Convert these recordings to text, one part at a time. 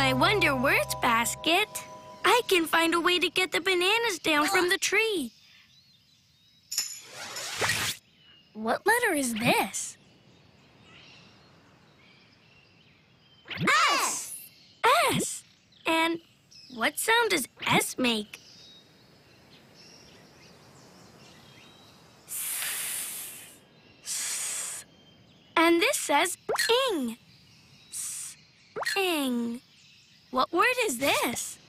my Wonder Words basket, I can find a way to get the bananas down from the tree. What letter is this? S! S. And what sound does S make? And this says ing. Ing. What word is this?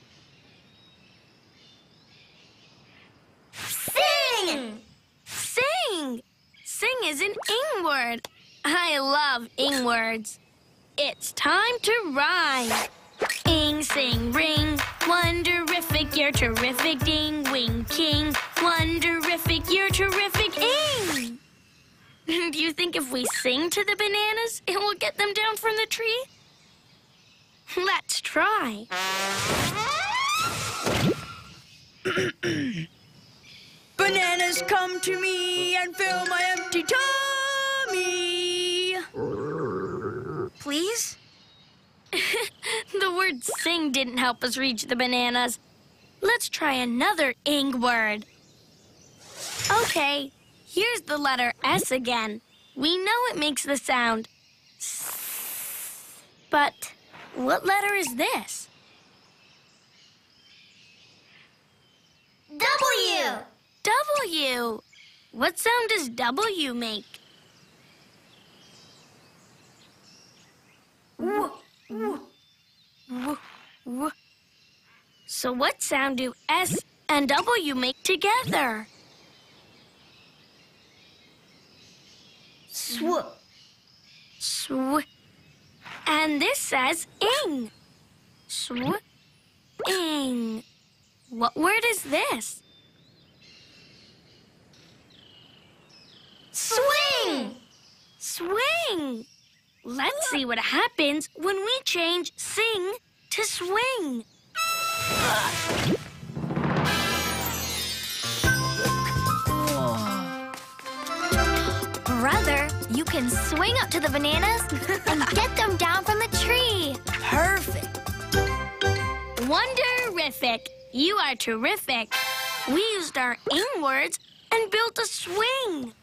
Sing! Sing. Sing is an ing word. I love ing words. It's time to rhyme. Ing, sing, ring. Wonderific, you're terrific. Ding, wing, king. Wonderific, you're terrific. Ing. Do you think if we sing to the bananas, it will get them down from the tree? Let's try. Bananas, come to me and fill my empty tummy. Please? The word sing didn't help us reach the bananas. Let's try another ing word. Okay, here's the letter S again. We know it makes the sound S. But what letter is this? W! W. What sound does W make? W, w. W, w. So what sound do S and W make together? Sw. Sw. And this says ing. Sw. Ing. What word is this? Swing! Swing. Let's see what happens when we change sing to swing. Brother, you can swing up to the bananas and get them down from the tree. Perfect. Wonderific. You are terrific. We used our ing words and built a swing.